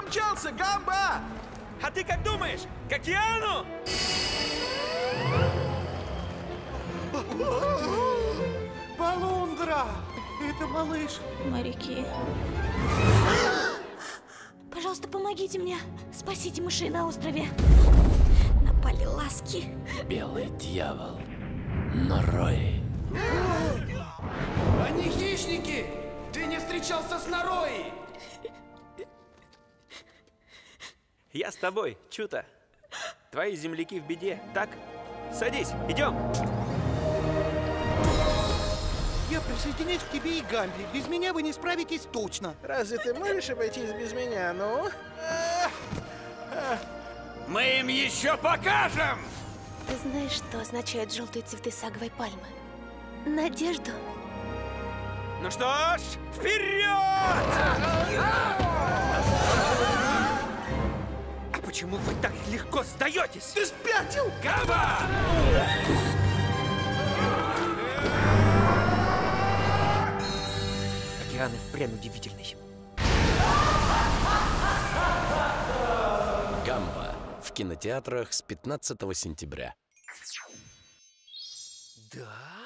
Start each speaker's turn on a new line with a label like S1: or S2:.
S1: умчался, Гамба!
S2: А ты как думаешь? К океану?
S1: Полундра! Это малыш.
S3: Моряки. Пожалуйста, помогите мне. Спасите мышей на острове. Напали ласки.
S4: Белый дьявол. Норой.
S1: Они хищники! Ты не встречался с Норой!
S2: Я с тобой, Чута. Твои земляки в беде, так? Садись, идем.
S1: Я присоединюсь к тебе и Гамби. Без меня вы не справитесь точно.
S5: Разве ты можешь обойтись без меня, ну?
S2: Мы им еще покажем!
S3: Ты знаешь, что означают желтые цветы саговой пальмы? Надежду.
S2: Ну что ж, вперед! А почему вы так легко сдаетесь?
S1: Ты спятил?
S2: Гамба! Океан и впрямь удивительный.
S4: Гамба. В кинотеатрах с 15 сентября.
S1: Да?